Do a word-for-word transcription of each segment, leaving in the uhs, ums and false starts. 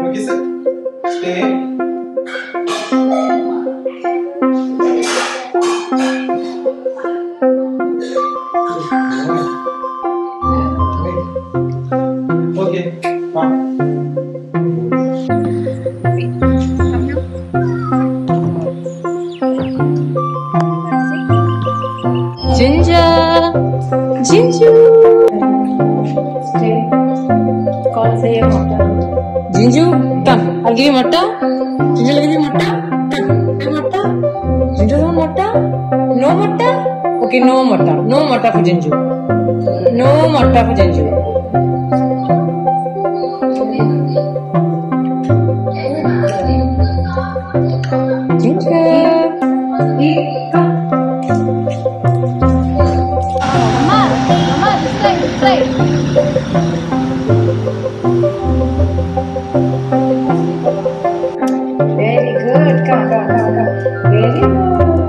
Okay, sir. Stay. Okay. Wow. Ginger, Ginger. Stay. Call say a motto. Ginger, come. I'll give you motto. Ginger, I'll give you motto. Come. Have motto. Ginger, no motto. No motto. Okay, no motto. No motto for Ginger. No motto for Ginger. Ginger. Come. Mama, Mama, this side, this side. Very good. Come, come, come, come. Very good.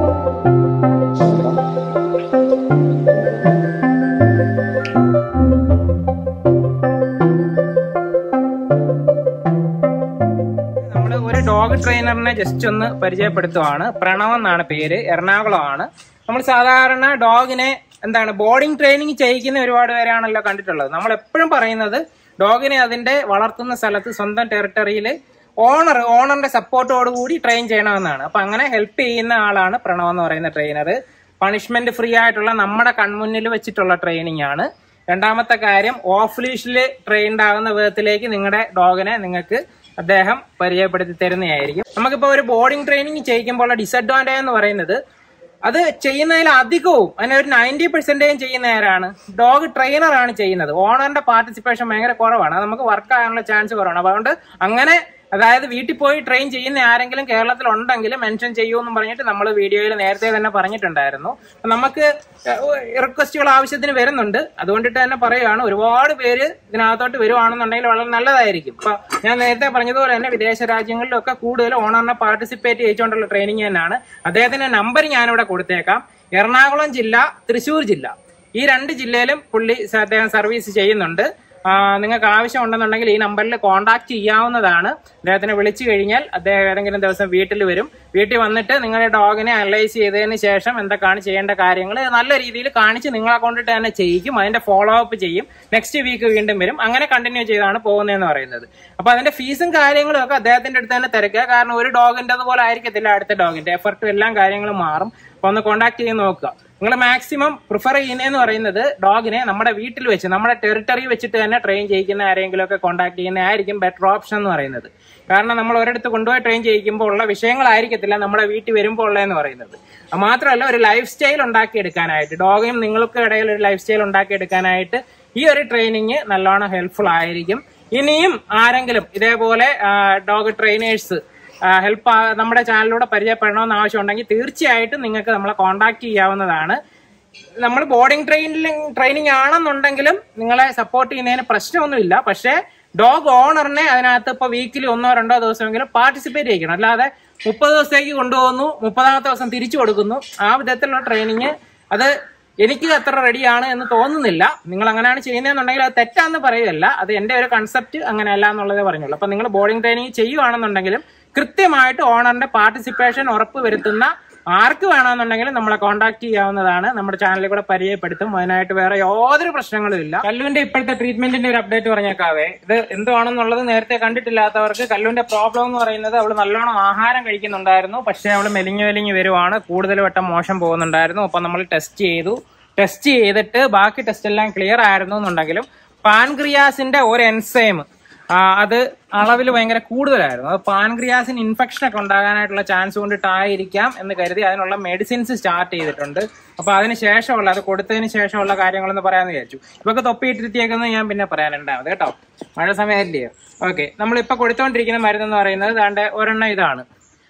നമ്മൾ ഒരു dog ട്രെയിനറിനെ just ഒന്ന് പരിചയപ്പെടുത്തുവാണ്. പ്രണവ് എന്നാണ് പേര്, എറണാകുളമാണ്. നമ്മൾ സാധാരണ ഡോഗിനെ എന്താണ് boarding training ചെയ്യിക്കുന്ന ഒരുപാട് പേരാണല്ലോ കണ്ടിട്ടുള്ളത്. നമ്മൾ എപ്പോഴും പറയുന്നത് ഡോഗിനെ അതിന്റെ വളർത്തുന്ന സ്ഥലത്ത് സ്വന്തം ടെറിട്ടറിയിൽ ഓണർ ഓണറിന്റെ സപ്പോർട്ടോടുകൂടി ട്രെയിൻ ചെയ്യണമെന്നാണ്. അപ്പൊ അങ്ങനെ ഹെൽപ്പ് ചെയ്യുന്ന ആളാണ് പ്രണവ് എന്ന് പറയുന്ന ട്രെയിനർ. പണിഷ്മെന്റ് ഫ്രീ ആയിട്ടുള്ള നമ്മുടെ കൺമുന്നിൽ വെച്ചിട്ടുള്ള ട്രെയിനിങ് ആണ്. രണ്ടാമത്തെ കാര്യം, ഓഫ് ലീഷിൽ ട്രെയിൻഡ് ആകുന്ന വിധത്തിലേക്ക് നിങ്ങളുടെ ഡോഗിനെ നിങ്ങൾക്ക് അദ്ദേഹം പരിചയപ്പെടുത്തി തരുന്നതായിരിക്കും. നമുക്കിപ്പോ ഒരു ബോർഡിംഗ് ട്രെയിനിങ് ചെയ്യിക്കുമ്പോൾ ഡിസഡ്വാൻറ്റേജ് എന്ന് പറയുന്നത് അത് ചെയ്യുന്നതിൽ അധികവും അതിനെ ഒരു നയൻറ്റി പെർസെന്റേജും ചെയ്യുന്ന ആരാണ്? ഡോഗ് ട്രെയിനർ ആണ് ചെയ്യുന്നത്. ഓണറിന്റെ പാർട്ടിസിപ്പേഷൻ ഭയങ്കര കുറവാണ്. അത് നമുക്ക് വർക്ക് ആകാനുള്ള ചാൻസ് കുറവാണ്. അതുകൊണ്ട് അങ്ങനെ അതായത് വീട്ടിൽ പോയി ട്രെയിൻ ചെയ്യുന്ന ആരെങ്കിലും കേരളത്തിൽ ഉണ്ടെങ്കിൽ മെൻഷൻ ചെയ്യുമെന്നും പറഞ്ഞിട്ട് നമ്മൾ വീഡിയോയിൽ നേരത്തെ തന്നെ പറഞ്ഞിട്ടുണ്ടായിരുന്നു. നമുക്ക് റിക്വസ്റ്റുകൾ ആവശ്യത്തിന് വരുന്നുണ്ട്. അതുകൊണ്ടിട്ട് തന്നെ പറയുകയാണ്, ഒരുപാട് പേര് ഇതിനകത്തോട്ട് വരുവാണെന്നുണ്ടെങ്കിൽ വളരെ നല്ലതായിരിക്കും. ഇപ്പൊ ഞാൻ നേരത്തെ പറഞ്ഞതുപോലെ തന്നെ വിദേശ രാജ്യങ്ങളിലൊക്കെ കൂടുതൽ ഓണറിനെ പാർട്ടിസിപ്പേറ്റ് ചെയ്തുകൊണ്ടുള്ള ട്രെയിനിങ് തന്നെയാണ്. അദ്ദേഹത്തിന്റെ നമ്പർ ഞാനിവിടെ കൊടുത്തേക്കാം. എറണാകുളം ജില്ല, തൃശ്ശൂർ ജില്ല, ഈ രണ്ട് ജില്ലയിലും പുള്ളി അദ്ദേഹം സർവീസ് ചെയ്യുന്നുണ്ട്. നിങ്ങൾക്ക് ആവശ്യം ഉണ്ടെന്നുണ്ടെങ്കിൽ ഈ നമ്പറിൽ കോൺടാക്ട് ചെയ്യാവുന്നതാണ്. അദ്ദേഹത്തിനെ വിളിച്ചു കഴിഞ്ഞാൽ അദ്ദേഹം ഏതെങ്കിലും ദിവസം വീട്ടിൽ വരും. വീട്ടിൽ വന്നിട്ട് നിങ്ങളുടെ ഡോഗിനെ അനലൈസ് ചെയ്തതിന് ശേഷം എന്തൊക്കെയാണ് ചെയ്യേണ്ട കാര്യങ്ങൾ നല്ല രീതിയിൽ കാണിച്ച് നിങ്ങളെ കൊണ്ടിട്ട് തന്നെ ചെയ്യിക്കും. അതിന്റെ ഫോളോ അപ്പ് ചെയ്യും. നെക്സ്റ്റ് വീക്ക് വീണ്ടും വരും. അങ്ങനെ കണ്ടിന്യൂ ചെയ്താണ് പോകുന്നതെന്ന് പറയുന്നത്. അപ്പൊ അതിന്റെ ഫീസും കാര്യങ്ങളും ഒക്കെ അദ്ദേഹത്തിന്റെ അടുത്ത് തന്നെ തിരക്കുക. കാരണം ഒരു ഡോഗിന്റെ അതുപോലെ ആയിരിക്കത്തില്ല അടുത്ത ഡോഗിന്റെ. എഫർട്ടും എല്ലാം കാര്യങ്ങളും മാറും. അപ്പൊ ഒന്ന് കോൺടാക്ട് ചെയ്ത് നോക്കുക. നിങ്ങൾ മാക്സിമം പ്രിഫർ ചെയ്യുന്നതെന്ന് പറയുന്നത് ഡോഗിനെ നമ്മുടെ വീട്ടിൽ വെച്ച് നമ്മുടെ ടെറിട്ടറി വെച്ചിട്ട് തന്നെ ട്രെയിൻ ചെയ്യിക്കുന്ന ആരെങ്കിലും ഒക്കെ കോൺടാക്ട് ചെയ്യുന്നതായിരിക്കും ബെറ്റർ ഓപ്ഷൻ എന്ന് പറയുന്നത്. കാരണം നമ്മൾ ഒരിടത്ത് കൊണ്ടുപോയി ട്രെയിൻ ചെയ്യിക്കുമ്പോൾ ഉള്ള വിഷയങ്ങളായിരിക്കത്തില്ല നമ്മുടെ വീട്ടിൽ വരുമ്പോൾ ഉള്ളതെന്ന് പറയുന്നത്. മാത്രമല്ല, ഒരു ലൈഫ് സ്റ്റൈൽ ഉണ്ടാക്കിയെടുക്കാനായിട്ട് ഡോഗിനും നിങ്ങൾക്ക് ഇടയിൽ ഒരു ലൈഫ് സ്റ്റൈൽ ഉണ്ടാക്കിയെടുക്കാനായിട്ട് ഈ ഒരു ട്രെയിനിങ് നല്ലോണം ഹെൽപ്ഫുൾ ആയിരിക്കും. ഇനിയും ആരെങ്കിലും ഇതേപോലെ ഡോഗ് ട്രെയിനേഴ്സ് ഹെൽപ്പ് നമ്മുടെ ചാനലിലൂടെ പരിചയപ്പെടണമെന്ന് ആവശ്യമുണ്ടെങ്കിൽ തീർച്ചയായിട്ടും നിങ്ങൾക്ക് നമ്മളെ കോൺടാക്ട് ചെയ്യാവുന്നതാണ്. നമ്മൾ ബോർഡിംഗ് ട്രെയിനിങ് ട്രെയിനിങ് ആണെന്നുണ്ടെങ്കിലും നിങ്ങളെ സപ്പോർട്ട് ചെയ്യുന്നതിന് പ്രശ്നമൊന്നുമില്ല. പക്ഷേ ഡോഗ് ഓണറിനെ അതിനകത്ത് ഇപ്പൊ വീക്കിലി ഒന്നോ രണ്ടോ ദിവസമെങ്കിലും പാർട്ടിസിപ്പേറ്റ് ചെയ്യണം. അല്ലാതെ മുപ്പത് ദിവസത്തേക്ക് കൊണ്ടുപോകുന്നു, മുപ്പതാമത്തെ ദിവസം തിരിച്ചു കൊടുക്കുന്നു, ആ വിധത്തിലുള്ള ട്രെയിനിങ് അത് എനിക്ക് അത്ര റെഡിയാണ് എന്ന് തോന്നുന്നില്ല. നിങ്ങൾ അങ്ങനെയാണ് ചെയ്യുന്നതെന്നുണ്ടെങ്കിൽ അത് തെറ്റാന്ന് പറയുകയല്ല. അത് എന്റെ ഒരു കൺസെപ്റ്റ് അങ്ങനെയല്ല എന്നുള്ളതേ പറഞ്ഞുള്ളൂ. അപ്പൊ നിങ്ങൾ ബോർഡിംഗ് ട്രെയിനിങ് ചെയ്യുവാണെന്നുണ്ടെങ്കിലും കൃത്യമായിട്ട് ഓണറിന്റെ പാർട്ടിസിപ്പേഷൻ ഉറപ്പ് വരുത്തുന്ന ആർക്ക് വേണമെന്നുണ്ടെങ്കിലും നമ്മളെ കോൺടാക്ട് ചെയ്യാവുന്നതാണ്. നമ്മുടെ ചാനലിൽ കൂടെ പരിചയപ്പെടുത്തും. അതിനായിട്ട് വേറെ യാതൊരു പ്രശ്നങ്ങളും ഇല്ല. കല്ലുവിന്റെ ഇപ്പോഴത്തെ ട്രീറ്റ്മെന്റിന്റെ ഒരു അപ്ഡേറ്റ് പറഞ്ഞേക്കാവേ. ഇത് എന്തുവാണെന്നുള്ളത് നേരത്തെ കണ്ടിട്ടില്ലാത്തവർക്ക്, കല്ലുവിന്റെ പ്രോബ്ലം എന്ന് പറയുന്നത് അവള് നല്ലോണം ആഹാരം കഴിക്കുന്നുണ്ടായിരുന്നു. പക്ഷെ അവള് മെലിഞ്ഞു മെലിഞ്ഞു വരുവാണ്. കൂടുതൽ വട്ടം മോശം പോകുന്നുണ്ടായിരുന്നു. അപ്പൊ നമ്മൾ ടെസ്റ്റ് ചെയ്തു. ടെസ്റ്റ് ചെയ്തിട്ട് ബാക്കി ടെസ്റ്റ് എല്ലാം ക്ലിയർ ആയിരുന്നു എന്നുണ്ടെങ്കിലും പാൻക്രിയാസിന്റെ ഒരു എൻസൈം അത് അളവിൽ ഭയങ്കര കൂടുതലായിരുന്നു. അത് പാൻക്രിയാസിന് ഇൻഫെക്ഷൻ ഒക്കെ ഉണ്ടാകാനായിട്ടുള്ള ചാൻസ് കൊണ്ടിട്ടായിരിക്കാം എന്ന് കരുതി അതിനുള്ള മെഡിസിൻസ് സ്റ്റാർട്ട് ചെയ്തിട്ടുണ്ട്. അപ്പൊ അതിന് ശേഷമുള്ള അത് കൊടുത്തതിന് ശേഷമുള്ള കാര്യങ്ങളെന്ന് പറയാമെന്ന് വിചാരിച്ചു. ഇപ്പൊക്കെ തൊപ്പിയിട്ടിരിക്കുന്നത് ഞാൻ പിന്നെ പറയാനുണ്ടാവും കേട്ടോ, മഴ സമയമല്ലയോ. ഓക്കെ, നമ്മളിപ്പോ കൊടുത്തോണ്ടിരിക്കുന്ന മരുന്നെന്ന് പറയുന്നത് ദാണ്ടെ ഒരെണ്ണം ഇതാണ്,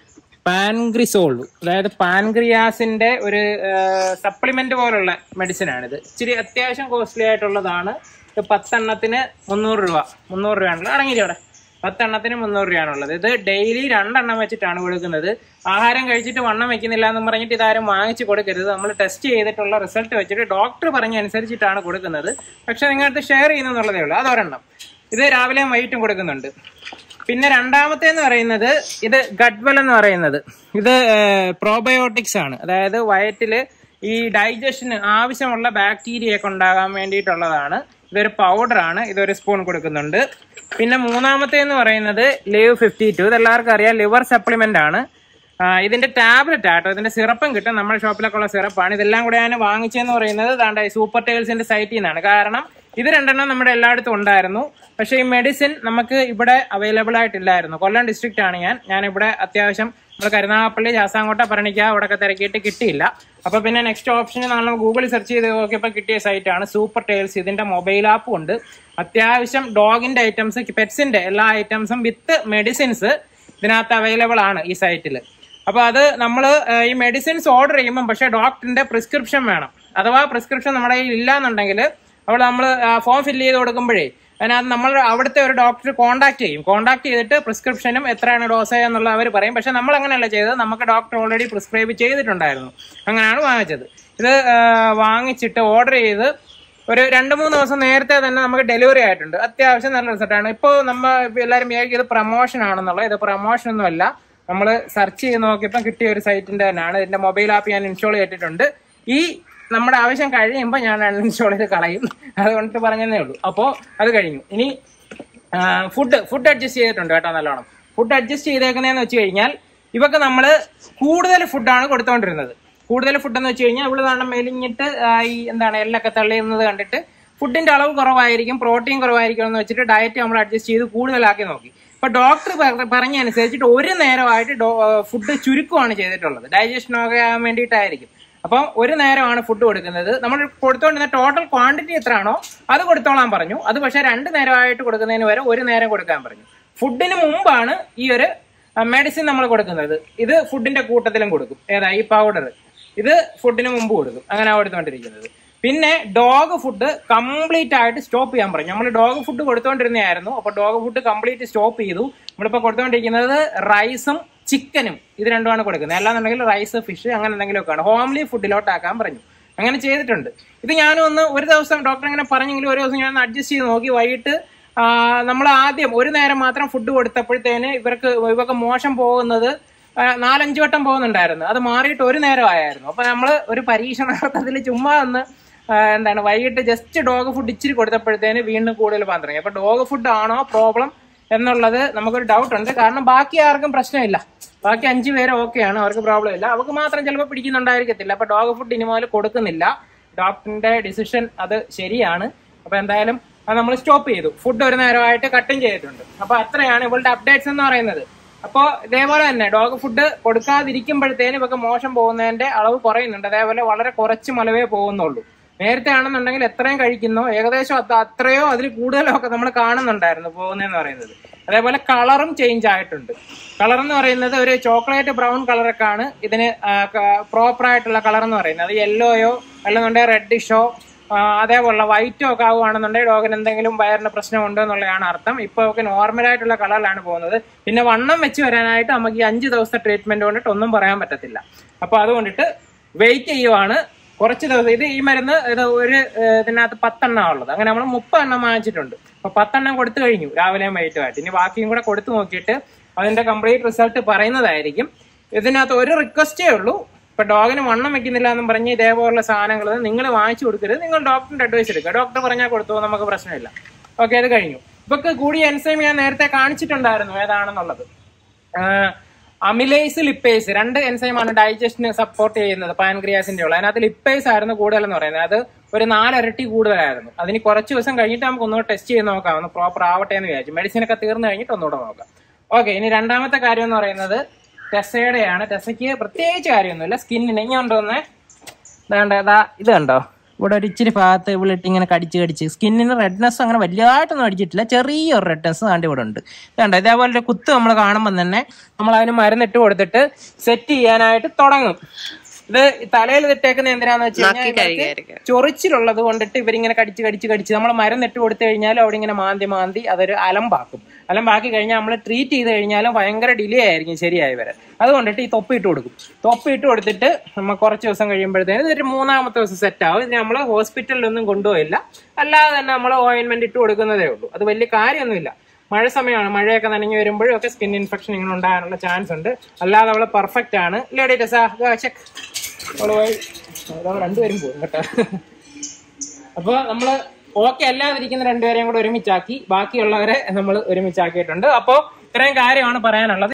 പാൻഗ്രിസോൾ. അതായത് പാൻക്രിയാസിന്റെ ഒരു സപ്ലിമെന്റ് പോലുള്ള മെഡിസിൻ ആണിത്. ഇച്ചിരി അത്യാവശ്യം കോസ്റ്റ്ലി ആയിട്ടുള്ളതാണ്. പത്തെണ്ണത്തിന് മുന്നൂറ് രൂപ മുന്നൂറ് രൂപയാണല്ലോ അടങ്ങിയില്ല അവിടെ. പത്തെണ്ണത്തിന് മുന്നൂറ് രൂപയാണുള്ളത്. ഇത് ഡെയിലി രണ്ടെണ്ണം വെച്ചിട്ടാണ് കൊടുക്കുന്നത്. ആഹാരം കഴിച്ചിട്ട് വണ്ണം വെക്കുന്നില്ല എന്ന് പറഞ്ഞിട്ട് ഇതാരും വാങ്ങിച്ച് കൊടുക്കരുത്. നമ്മൾ ടെസ്റ്റ് ചെയ്തിട്ടുള്ള റിസൾട്ട് വെച്ചിട്ട് ഡോക്ടർ പറഞ്ഞനുസരിച്ചിട്ടാണ് കൊടുക്കുന്നത്. പക്ഷെ നിങ്ങൾക്ക് ഷെയർ ചെയ്യുന്നുള്ളതേ ഉള്ളൂ. അതൊരെണ്ണം. ഇത് രാവിലെയും വൈകിട്ടും കൊടുക്കുന്നുണ്ട്. പിന്നെ രണ്ടാമത്തെ എന്ന് പറയുന്നത് ഇത് ഗഡ്വെൽ എന്ന് പറയുന്നത് ഇത് പ്രോബയോട്ടിക്സ് ആണ്. അതായത് വയറ്റില് ഈ ഡൈജഷന് ആവശ്യമുള്ള ബാക്ടീരിയ ഒക്കെ ഉണ്ടാകാൻ വേണ്ടിയിട്ടുള്ളതാണ്. ഇതൊരു പൗഡറാണ്. ഇതൊരു സ്പൂൺ കൊടുക്കുന്നുണ്ട്. പിന്നെ മൂന്നാമത്തെ എന്ന് പറയുന്നത് ലിവ് ഫിഫ്റ്റി ടു. ഇതെല്ലാവർക്കും അറിയാം, ലിവർ സപ്ലിമെന്റ് ആണ്. ഇതിന്റെ ടാബ്ലറ്റ് ആട്ടോ, ഇതിന്റെ സിറപ്പും കിട്ടും. നമ്മുടെ ഷോപ്പിലൊക്കെ ഉള്ള സിറപ്പാണ്. ഇതെല്ലാം കൂടെ ഞാൻ വാങ്ങിച്ചതെന്ന് പറയുന്നത് ദാണ്ട സൂപ്പർ ടൈൽസിന്റെ സൈറ്റിൽ നിന്നാണ്. കാരണം ഇത് രണ്ടെണ്ണം നമ്മുടെ എല്ലായിടത്തും ഉണ്ടായിരുന്നു. പക്ഷെ ഈ മെഡിസിൻ നമുക്ക് ഇവിടെ അവൈലബിൾ ആയിട്ടില്ലായിരുന്നു. കൊല്ലം ഡിസ്ട്രിക്റ്റ് ആണ് ഞാൻ ഞാൻ ഇവിടെ അത്യാവശ്യം നമ്മുടെ കരുനാഗപ്പള്ളി, ശാസ്താംകോട്ട, പരണിക്ക അവിടെയൊക്കെ തിരക്കിയിട്ട് കിട്ടിയില്ല. അപ്പൊ പിന്നെ നെക്സ്റ്റ് ഓപ്ഷൻ നമ്മൾ ഗൂഗിളിൽ സെർച്ച് ചെയ്ത് നോക്കിയപ്പോൾ കിട്ടിയ സൈറ്റാണ് സൂപ്പർ ടൈൽസ്. ഇതിന്റെ മൊബൈൽ ആപ്പും ഉണ്ട്. അത്യാവശ്യം ഡോഗിന്റെ ഐറ്റംസ്, പെറ്റ്സിന്റെ എല്ലാ ഐറ്റംസും വിത്ത് മെഡിസിൻസ് ഇതിനകത്ത് അവൈലബിൾ ആണ് ഈ സൈറ്റിൽ. അപ്പൊ അത് നമ്മൾ ഈ മെഡിസിൻസ് ഓർഡർ ചെയ്യുമ്പോൾ പക്ഷെ ഡോക്ടറിന്റെ പ്രിസ്ക്രിപ്ഷൻ വേണം. അഥവാ പ്രിസ്ക്രിപ്ഷൻ നമ്മുടെ കയ്യിൽ ഇല്ല എന്നുണ്ടെങ്കിൽ അവിടെ നമ്മൾ ഫോം ഫില്ല് ചെയ്ത് കൊടുക്കുമ്പോഴേ അതിനകത്ത് നമ്മൾ അവിടുത്തെ ഒരു ഡോക്ടർ കോൺടാക്ട് ചെയ്യും. കോൺടാക്ട് ചെയ്തിട്ട് പ്രിസ്ക്രിപ്ഷനും എത്രയാണ് ഡോസ് എന്നുള്ളത് അവർ പറയും. പക്ഷെ നമ്മൾ അങ്ങനെയല്ല ചെയ്തത്. നമുക്ക് ഡോക്ടർ ഓൾറെഡി പ്രിസ്ക്രൈബ് ചെയ്തിട്ടുണ്ടായിരുന്നു. അങ്ങനെയാണ് വാങ്ങിച്ചത്. ഇത് വാങ്ങിച്ചിട്ട് ഓർഡർ ചെയ്ത് ഒരു രണ്ട് മൂന്ന് ദിവസം നേരത്തെ തന്നെ നമുക്ക് ഡെലിവറി ആയിട്ടുണ്ട്. അത്യാവശ്യം നല്ല റിസൾട്ടാണ്. ഇപ്പോൾ നമ്മൾ എല്ലാവരും വിചാരിക്കും ഇത് പ്രൊമോഷൻ ആണെന്നുള്ളത്. ഇത് പ്രൊമോഷൻ ഒന്നുമല്ല. നമ്മൾ സെർച്ച് ചെയ്ത് നോക്കിയപ്പോൾ കിട്ടിയ ഒരു സൈറ്റിന്റെ തന്നെയാണ്. ഇതിന്റെ മൊബൈൽ ആപ്പ് ഞാൻ ഇൻസ്റ്റാൾ ചെയ്തിട്ടുണ്ട്. ഈ നമ്മുടെ ആവശ്യം കഴിയുമ്പോൾ ഞാൻ അൺഇൻസ്റ്റാൾ ചെയ്ത് കളയും. അതുകൊണ്ട് പറഞ്ഞതേ ഉള്ളൂ. അപ്പോൾ അത് കഴിഞ്ഞു. ഇനി ഫുഡ് ഫുഡ് അഡ്ജസ്റ്റ് ചെയ്തിട്ടുണ്ട് കേട്ടോ നല്ലോണം. ഫുഡ് അഡ്ജസ്റ്റ് ചെയ്തേക്കുന്നതെന്ന് വെച്ച് കഴിഞ്ഞാൽ ഇവക്ക് നമ്മൾ കൂടുതൽ ഫുഡാണ് കൊടുത്തോണ്ടിരുന്നത്. കൂടുതൽ ഫുഡെന്ന് വെച്ച് കഴിഞ്ഞാൽ ഇവിടെ കാണാൻ മെലിഞ്ഞിട്ട് ഈ എന്താണ് എല്ലൊക്കെ തള്ളിയുന്നത് കണ്ടിട്ട് ഫുഡിന്റെ അളവ് കുറവായിരിക്കും, പ്രോട്ടീൻ കുറവായിരിക്കും എന്ന് വെച്ചിട്ട് ഡയറ്റ് നമ്മൾ അഡ്ജസ്റ്റ് ചെയ്ത് കൂടുതലാക്കി നോക്കി. ഇപ്പൊ ഡോക്ടർ പറഞ്ഞ അനുസരിച്ചിട്ട് ഒരു നേരമായിട്ട് ഫുഡ് ചുരുക്കമാണ് ചെയ്തിട്ടുള്ളത്. ഡൈജഷൻ ഒക്കെ ആകാൻ വേണ്ടിയിട്ടായിരിക്കും. അപ്പം ഒരു നേരമാണ് ഫുഡ് കൊടുക്കുന്നത്. നമ്മൾ കൊടുത്തോണ്ടിരുന്ന ടോട്ടൽ ക്വാണ്ടിറ്റി എത്രയാണോ അത് കൊടുത്തോളാൻ പറഞ്ഞു. അത് പക്ഷെ രണ്ട് നേരമായിട്ട് കൊടുക്കുന്നതിന് വരെ ഒരു നേരം കൊടുക്കാൻ പറഞ്ഞു. ഫുഡിന് മുമ്പാണ് ഈ ഒരു മെഡിസിൻ നമ്മൾ കൊടുക്കുന്നത്. ഇത് ഫുഡിന്റെ കൂട്ടത്തിലും കൊടുക്കും. ഏതാ ഈ പൗഡർ, ഇത് ഫുഡിന് മുമ്പ് കൊടുക്കും. അങ്ങനെ കൊടുത്തോണ്ടിരിക്കുന്നത്. പിന്നെ ഡോഗ് ഫുഡ് കംപ്ലീറ്റ് ആയിട്ട് സ്റ്റോപ്പ് ചെയ്യാൻ പറഞ്ഞു. നമ്മൾ ഡോഗ് ഫുഡ് കൊടുത്തോണ്ടിരുന്നതായിരുന്നു. അപ്പൊ ഡോഗ് ഫുഡ് കംപ്ലീറ്റ് സ്റ്റോപ്പ് ചെയ്തു. നമ്മളിപ്പോ കൊടുത്തോണ്ടിരിക്കുന്നത് റൈസും ചിക്കനും ഇത് രണ്ടുമാണ് കൊടുക്കുന്നത്. അല്ലാന്നുണ്ടെങ്കിൽ റൈസ്, ഫിഷ് അങ്ങനെ എന്തെങ്കിലുമൊക്കെയാണ്. ഹോംലി ഫുഡിലോട്ടാക്കാൻ പറഞ്ഞു. അങ്ങനെ ചെയ്തിട്ടുണ്ട്. ഇത് ഞാനും ഒന്ന് ഒരു ദിവസം ഡോക്ടർ അങ്ങനെ പറഞ്ഞെങ്കിലും ഒരു ദിവസം ഞാൻ അഡ്ജസ്റ്റ് ചെയ്ത് നോക്കി. വൈകിട്ട് നമ്മൾ ആദ്യം ഒരു നേരം മാത്രം ഫുഡ് കൊടുത്തപ്പോഴത്തേന് ഇവർക്ക് ഇവർക്ക് മോശം പോകുന്നത് നാലഞ്ചു വട്ടം പോകുന്നുണ്ടായിരുന്നു. അത് മാറിയിട്ട് ഒരു നേരം ആയായിരുന്നു. അപ്പൊ നമ്മള് ഒരു പരീക്ഷണാർത്ഥത്തിൽ ചുമ്മാ ഒന്ന് എന്താണ് വൈകിട്ട് ജസ്റ്റ് ഡോഗ് ഫുഡ് ഇച്ചിരി കൊടുത്തപ്പോഴത്തേന് വീണ്ടും കൂടുതൽ പോകാൻ തുടങ്ങി. അപ്പൊ ഡോഗ് ഫുഡ് ആണോ പ്രോബ്ലം എന്നുള്ളത് നമുക്കൊരു ഡൗട്ട് ഉണ്ട്. കാരണം ബാക്കി ആർക്കും പ്രശ്നമില്ല. ബാക്കി അഞ്ചു പേര് ഓക്കെയാണ്, അവർക്ക് പ്രോബ്ലം ഇല്ല. അവർക്ക് മാത്രം ചിലപ്പോൾ പിടിക്കുന്നുണ്ടായിരിക്കത്തില്ല. അപ്പൊ ഡോഗ് ഫുഡ് ഇനി മുതൽ കൊടുക്കുന്നില്ല. ഡോക്ടറിന്റെ ഡിസിഷൻ അത് ശരിയാണ്. അപ്പൊ എന്തായാലും അത് നമ്മൾ സ്റ്റോപ്പ് ചെയ്തു. ഫുഡ് ഒരു നേരമായിട്ട് കട്ടും ചെയ്തിട്ടുണ്ട്. അപ്പൊ അത്രയാണ് ഇവളുടെ അപ്ഡേറ്റ്സ് എന്ന് പറയുന്നത്. അപ്പോൾ ഇതേപോലെ തന്നെ ഡോഗ് ഫുഡ് കൊടുക്കാതിരിക്കുമ്പോഴത്തേനും ഇവർക്ക് മോശം പോകുന്നതിന്റെ അളവ് കുറയുന്നുണ്ട്. അതേപോലെ വളരെ കുറച്ച് മലവേ പോകുന്നുള്ളൂ. നേരത്തെ ആണെന്നുണ്ടെങ്കിൽ എത്രയും കഴിക്കുന്നോ ഏകദേശം അത്രയോ അതിൽ കൂടുതലോ ഒക്കെ നമ്മൾ കാണുന്നുണ്ടായിരുന്നു പോകുന്നതെന്ന് പറയുന്നത്. അതേപോലെ കളറും ചേഞ്ച് ആയിട്ടുണ്ട്. കളർ എന്ന് പറയുന്നത് ഒരു ചോക്ലേറ്റ് ബ്രൗൺ കളറൊക്കെ ആണ് ഇതിന് പ്രോപ്പർ ആയിട്ടുള്ള കളർ എന്ന് പറയുന്നത്. അത് യെല്ലോയോ അല്ലെന്നുണ്ടെങ്കിൽ റെഡിഷോ അതേപോലെ വൈറ്റോ ഒക്കെ ആവുകയാണെന്നുണ്ടെങ്കിൽ ഡോഗിന് എന്തെങ്കിലും വയറിന് പ്രശ്നമുണ്ടോ എന്നുള്ളതാണ് അർത്ഥം. ഇപ്പോൾ ഒക്കെ നോർമലായിട്ടുള്ള കളറിലാണ് പോകുന്നത്. പിന്നെ വണ്ണം വെച്ച് വരാനായിട്ട് നമുക്ക് ഈ അഞ്ച് ദിവസത്തെ ട്രീറ്റ്മെന്റ് കൊണ്ടിട്ട് ഒന്നും പറയാൻ പറ്റത്തില്ല. അപ്പൊ അതുകൊണ്ടിട്ട് വെയിറ്റ് ചെയ്യുവാണ് കുറച്ച് ദിവസം. ഇത് ഈ മരുന്ന് ഇത് ഒരു ഇതിനകത്ത് പത്തെണ്ണം ഉള്ളത്. അങ്ങനെ നമ്മൾ മുപ്പത് എണ്ണം വാങ്ങിച്ചിട്ടുണ്ട്. അപ്പൊ പത്തെണ്ണം കൊടുത്തു കഴിഞ്ഞു രാവിലെയും വൈകിട്ടുമായിട്ട്. ഇനി ബാക്കിയും കൂടെ കൊടുത്തു നോക്കിയിട്ട് അതിന്റെ കംപ്ലീറ്റ് റിസൾട്ട് പറയുന്നതായിരിക്കും. ഇതിനകത്ത് ഒരു റിക്വസ്റ്റേ ഉള്ളൂ. ഇപ്പൊ ഡോഗിന് വണ്ണം വെക്കുന്നില്ല എന്നും പറഞ്ഞ് ഇതേപോലുള്ള സാധനങ്ങൾ നിങ്ങൾ വാങ്ങിച്ചു കൊടുക്കരുത്. നിങ്ങൾ ഡോക്ടറിന്റെ അഡ്വൈസ് എടുക്കുക. ഡോക്ടർ പറഞ്ഞാൽ കൊടുത്തു, നമുക്ക് പ്രശ്നമില്ല. ഓക്കെ, അത് കഴിഞ്ഞു. ഇപ്പൊക്ക് കൂടിയ എൻസൈം ഞാൻ നേരത്തെ കാണിച്ചിട്ടുണ്ടായിരുന്നു ഏതാണെന്നുള്ളത്. അമിലേസ്, ലിപ്പേസ് രണ്ട് എൻസൈമാണ് ഡൈജസ്റ്റിന് സപ്പോർട്ട് ചെയ്യുന്നത് പാൻക്രിയാസിന്റെ ഉള്ള. അതിനകത്ത് ലിപ്പേസ് ആയിരുന്നു കൂടുതലെന്ന് പറയുന്നത്. അത് ഒരു നാലരട്ടി കൂടുതലായിരുന്നു. അതിന് കുറച്ച് ദിവസം കഴിഞ്ഞിട്ട് നമുക്ക് ഒന്നുകൂടെ ടെസ്റ്റ് ചെയ്ത് നോക്കാം, ഒന്ന് പ്രോപ്പർ ആവട്ടെ എന്ന് വിചാരിച്ചു. മെഡിസിൻ ഒക്കെ തീർന്നു കഴിഞ്ഞിട്ട് ഒന്നുകൂടെ നോക്കാം. ഓക്കെ, ഇനി രണ്ടാമത്തെ കാര്യം എന്ന് പറയുന്നത് ടെസയുടെയാണ്. ടെസയ്ക്ക് പ്രത്യേകിച്ച് കാര്യമൊന്നുമില്ല. സ്കിന്നിന് ഇനി ഉണ്ടോന്നേ വേണ്ട ഇത് കണ്ടോ, ഇവിടെ ഒരു ഇച്ചിരി ഭാഗത്ത് ഇവിളിട്ട് ഇങ്ങനെ കടിച്ച് കടിച്ച് സ്കിന്നിന് റെഡ്നെസ് അങ്ങനെ വലിയതായിട്ടൊന്നും അടിച്ചിട്ടില്ല. ചെറിയൊരു റെഡ്നെസ് കണ്ട് ഇവിടെ ഉണ്ട്. വേണ്ട ഇതേപോലെ ഒരു കുത്ത് നമ്മൾ കാണുമ്പോൾ തന്നെ നമ്മൾ അതിന് മരുന്നിട്ട് കൊടുത്തിട്ട് സെറ്റ് ചെയ്യാനായിട്ട് തുടങ്ങും. ഇത് തലയിൽ ഇട്ടേക്കുന്ന എന്തിനാന്ന് വെച്ച് കഴിഞ്ഞാൽ ചൊറിച്ചിലുള്ളത് കൊണ്ടിട്ട് ഇവരിങ്ങനെ കടിച്ച് കടിച്ച് കടിച്ച് നമ്മൾ മരുന്നിട്ട് കൊടുത്തു കഴിഞ്ഞാലും അവിടെ ഇങ്ങനെ മാന്തി മാന്തി അതൊരു അലമ്പാക്കും. അലമ്പാക്കി കഴിഞ്ഞാൽ നമ്മൾ ട്രീറ്റ് ചെയ്ത് കഴിഞ്ഞാലും ഭയങ്കര ഡിലേ ആയിരിക്കും ശരിയായി വരെ. അതുകൊണ്ടിട്ട് ഈ തൊപ്പിയിട്ട് കൊടുക്കും. തൊപ്പിയിട്ട് കൊടുത്തിട്ട് നമ്മൾ കുറച്ച് ദിവസം കഴിയുമ്പോഴത്തേന് ഇതൊരു മൂന്നാമത്തെ ദിവസം സെറ്റ് ആവും. ഇത് നമ്മൾ ഹോസ്പിറ്റലിലൊന്നും കൊണ്ടുപോയില്ല, അല്ലാതെ തന്നെ നമ്മൾ ഓയിൻമെന്റ് ഇട്ട് കൊടുക്കുന്നതേ ഉള്ളൂ. അത് വലിയ കാര്യമൊന്നുമില്ല. മഴ സമയമാണ്, മഴയൊക്കെ നനഞ്ഞു വരുമ്പോഴും ഒക്കെ സ്കിൻ ഇൻഫെക്ഷൻ ഇങ്ങനെ ഉണ്ടാകാനുള്ള ചാൻസ് ഉണ്ട്. അല്ലാതെ അവള് പെർഫെക്റ്റ് ആണ്. ലേഡി ടെസാ ചെക്ക് അവള് പോയി രണ്ടുപേരും പോകും കേട്ടോ. അപ്പൊ നമ്മള് ഓക്കെ അല്ലാതിരിക്കുന്ന രണ്ടുപേരെയും കൂടെ ഒരുമിച്ചാക്കി, ബാക്കിയുള്ളവരെ നമ്മൾ ഒരുമിച്ചാക്കിയിട്ടുണ്ട്. അപ്പോൾ ഇത്രയും കാര്യമാണ് പറയാനുള്ളത്.